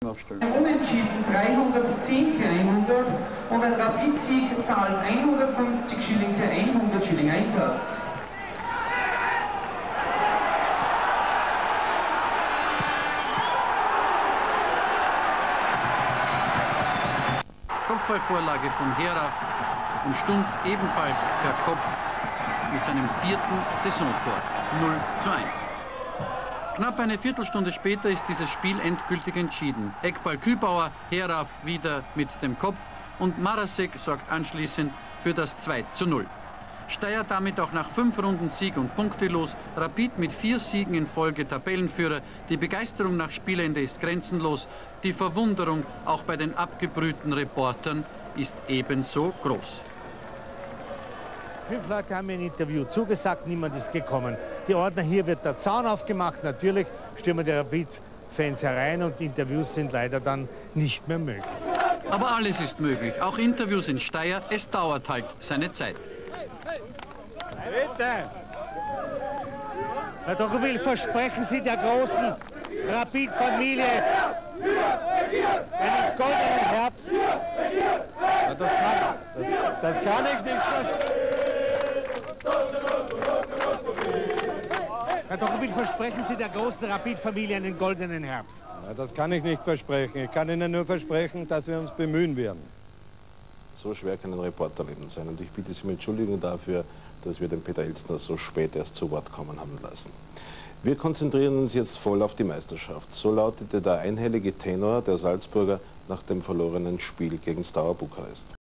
Aufstellen. Ein Unentschieden 310 für 100 und ein Rapid-Sieg zahlt 150 Schilling für 100 Schilling Einsatz. Kopfballvorlage von Heraf und Stumpf ebenfalls per Kopf mit seinem 4. Saisontor 0:1. Knapp eine Viertelstunde später ist dieses Spiel endgültig entschieden. Eckball Kübauer, Heraf wieder mit dem Kopf und Marasek sorgt anschließend für das 2:0. Steyr damit auch nach 5 Runden Sieg und punktelos, Rapid mit 4 Siegen in Folge Tabellenführer. Die Begeisterung nach Spielende ist grenzenlos. Die Verwunderung auch bei den abgebrühten Reportern ist ebenso groß. 5 Leute haben mir ein Interview zugesagt, niemand ist gekommen. Die Ordner, hier wird der Zaun aufgemacht, natürlich stürmen die Rapid-Fans herein und Interviews sind leider dann nicht mehr möglich. Aber alles ist möglich, auch Interviews in Steyr, es dauert halt seine Zeit. Bitte! Herr Dokowil, versprechen Sie der großen Rapid-Familie einen goldenen Herbst? Ja, das kann ich nicht versprechen. Herr Dokowil, versprechen Sie der großen Rapid-Familie einen goldenen Herbst? Ja, das kann ich nicht versprechen. Ich kann Ihnen nur versprechen, dass wir uns bemühen werden. So schwer kann ein Reporterleben sein und ich bitte Sie um Entschuldigung dafür, dass wir den Peter Elstner so spät erst zu Wort kommen haben lassen. Wir konzentrieren uns jetzt voll auf die Meisterschaft. So lautete der einhellige Tenor der Salzburger nach dem verlorenen Spiel gegen Steaua Bukarest.